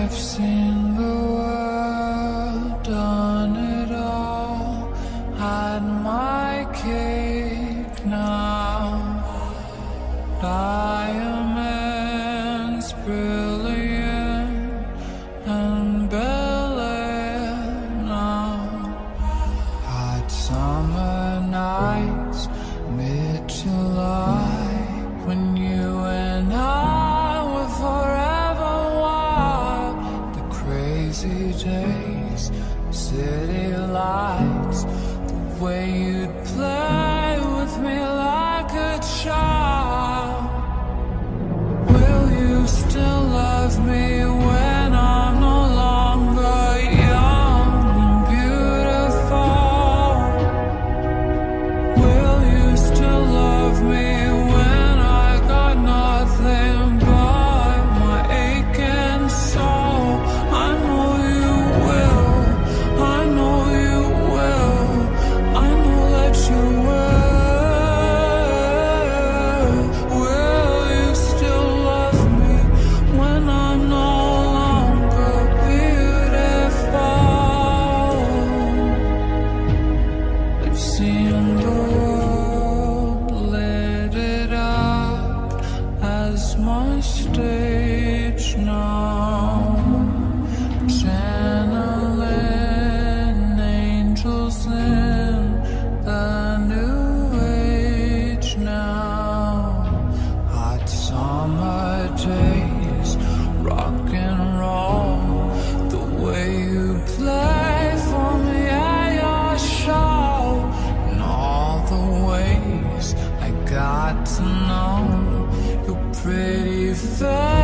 I've seen the world, done it all, had my cake now. Diamonds brilliant and Bel Air now. Hot summer nights, mid-July, when you and I were forever wild. The crazy days, city lights, the way you'd play with me like a child. Will you still love me when I'm no longer young and beautiful? Will you still love me when I got nothing but my aching soul? I know you will, I know you will, I know that you will. Will you still love me when I'm no longer beautiful? I've seen the world, lit it up as my stage now, channeling angels in the new age now. Hot summer days, rock and roll, the way you play for me at your show, and all the ways I got to know your pretty face.